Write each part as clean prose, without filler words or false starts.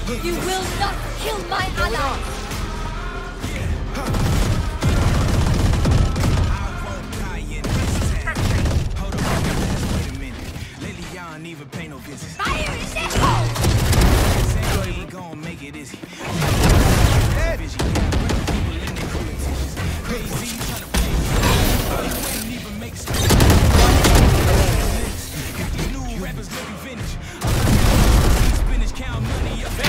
You will not kill my ally! Even pay no visit. Fire in the hole! Say he gon' make it easy. Crazy tryna play. He wouldn't even make sense. New rappers looking vintage. Spinach count money up.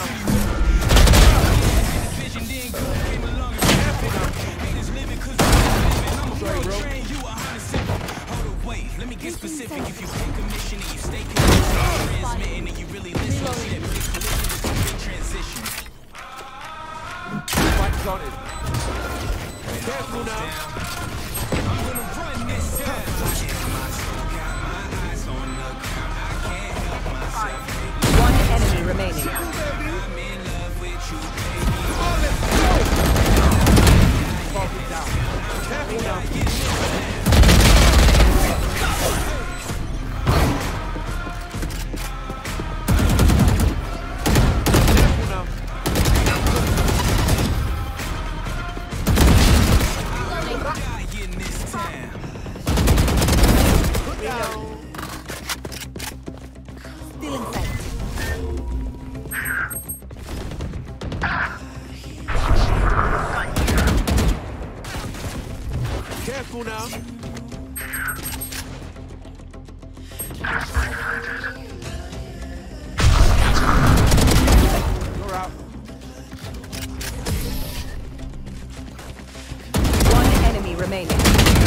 Vision then go came along and haters living cause I'm a pro train. You 100%. Hold up, wait. Let me get specific. If you pay commission and you stay transmitting and you really listen to that big collision, it's a big transition. Mike's on it. Careful now. I'm gonna run this time. Got my eyes on the ground. I can't help myself. One enemy remaining. I'm in love with you, baby. Fall down. Careful now. Careful now. You're out. One enemy remaining.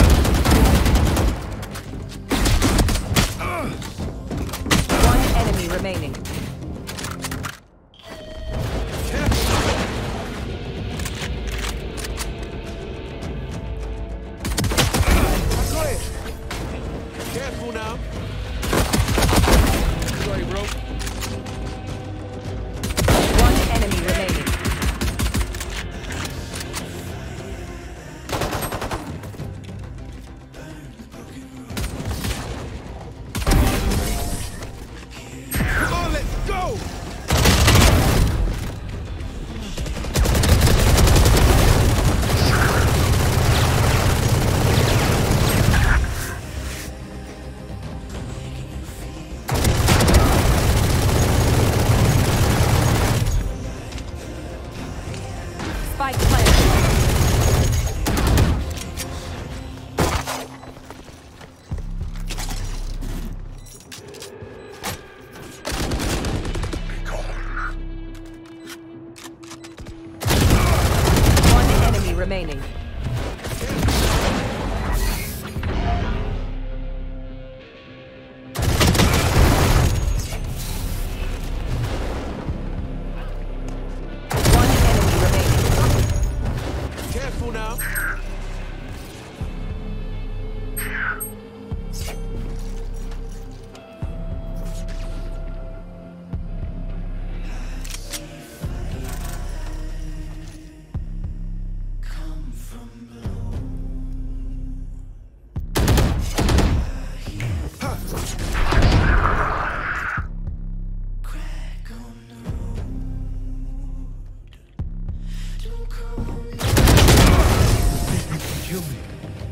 One enemy remaining. Careful now. Sorry, bro. One enemy remaining. Come on, let's go. Spike planted. One enemy remaining. One enemy remaining. Careful now. Kill me.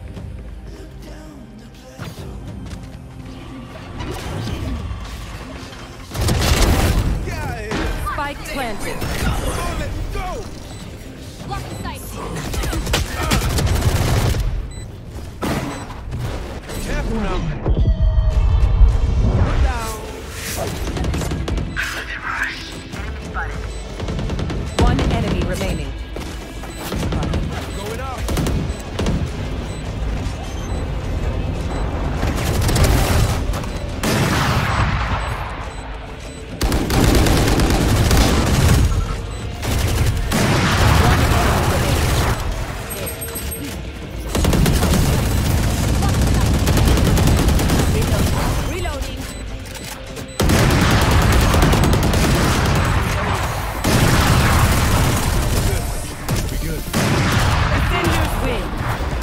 Spike planted. Come on, let's go. Block the sight! Careful now. Put down. One enemy remaining. Going up. Reloading! Be good. Defenders win.